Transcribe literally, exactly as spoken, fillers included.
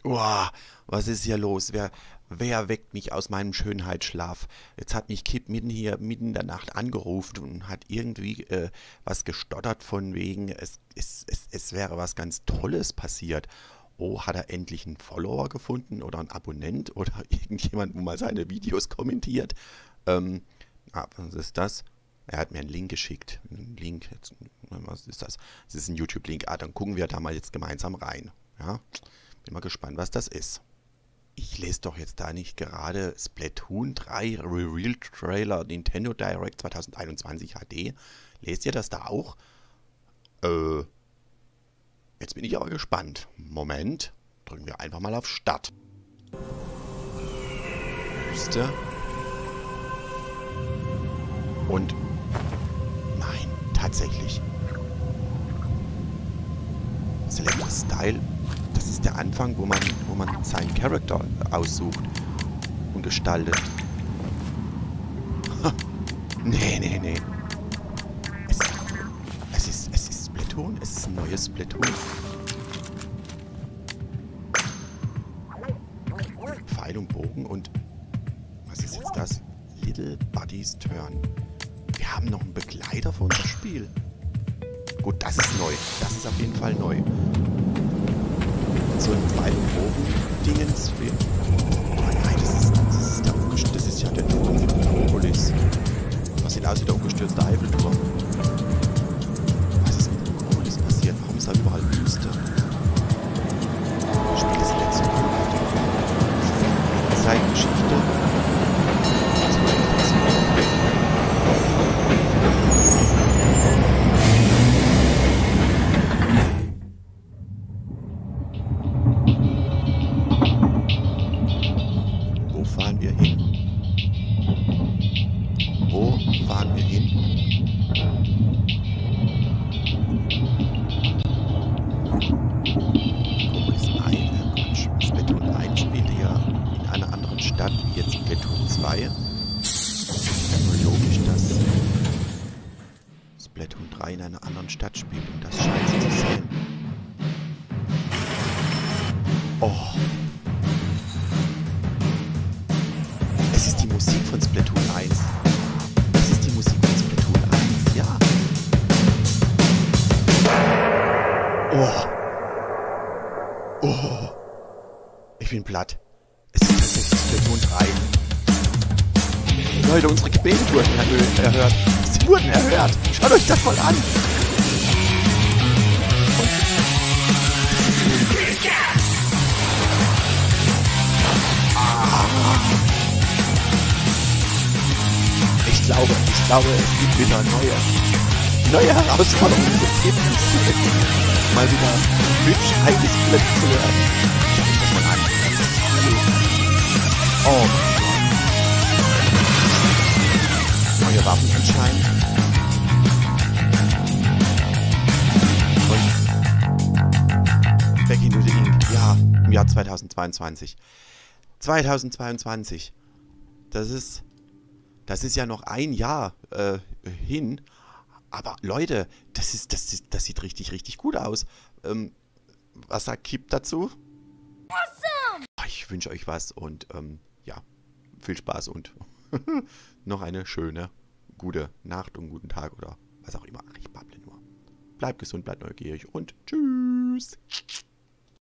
Uah, was ist hier los? Wer, wer weckt mich aus meinem Schönheitsschlaf? Jetzt hat mich Kip mitten hier, mitten in der Nacht angerufen und hat irgendwie äh, was gestottert von wegen, es, es, es, es wäre was ganz Tolles passiert. Oh, hat er endlich einen Follower gefunden oder einen Abonnent oder irgendjemand, wo mal seine Videos kommentiert? Ähm, ah, was ist das? Er hat mir einen Link geschickt. Ein Link, jetzt, was ist das? Das ist ein YouTube-Link. Ah, dann gucken wir da mal jetzt gemeinsam rein. Ja, bin mal gespannt, was das ist. Ich lese doch jetzt da nicht gerade Splatoon drei Reveal Trailer Nintendo Direct zwanzig einundzwanzig H D. Lest ihr das da auch? Äh, jetzt bin ich aber gespannt. Moment, drücken wir einfach mal auf Start. Wüste. Und nein, tatsächlich. Select Style. Das ist der Anfang, wo man, wo man seinen Charakter aussucht und gestaltet. Ha. Nee, nee, nee. Es, es, ist, es ist Splatoon. Es ist ein neues Splatoon. Pfeil und Bogen und... Was ist jetzt das? Little Buddy's Turn. Wir haben noch einen Begleiter für unser Spiel. Gut, das ist neu. Das ist auf jeden Fall neu. So ein Pfeil und Bogen-Dingens. Oh nein, das ist, das ist der Ungestürzte. Das ist ja der Turm von Metropolis. Das sieht aus wie der ungestürzte Eiffelturm. Was ist mit Metropolis passiert? Warum ist da überall Wüste? Spielt das letzte Monat. Zeitgeschichte. Das war interessant. Wo fahren wir hin? Wo fahren wir hin? Metropolis eins, Splatoon eins spielt ja in einer anderen Stadt wie jetzt Splatoon zwei. Nur logisch, dass Splatoon drei in einer anderen Stadt spielt und das scheint so zu sein. Oh. Es ist die Musik von Splatoon eins. Es ist die Musik von Splatoon eins, ja. Oh. Oh. Ich bin platt. Es ist tatsächlich Splatoon drei. Leute, unsere Gebete wurden erhört. Sie wurden erhört. Schaut euch das mal an. Ich glaube, ich glaube, es gibt wieder neue, neue Herausforderungen für Kids. Mal wieder hübsch eingesplit zu werden. Schau ich das mal an. Oh Gott. Neue Waffen anscheinend. Und Back into the Ink. Ja, im Jahr zweitausendzweiundzwanzig. zweitausendzweiundzwanzig. Das ist... Das ist ja noch ein Jahr äh, hin. Aber Leute, das, ist, das, ist, das sieht richtig, richtig gut aus. Ähm, was sagt Kip dazu? Awesome! Ich wünsche euch was und ähm, ja, viel Spaß und noch eine schöne, gute Nacht und guten Tag oder was auch immer. Ach, ich babble nur. Bleibt gesund, bleibt neugierig und tschüss!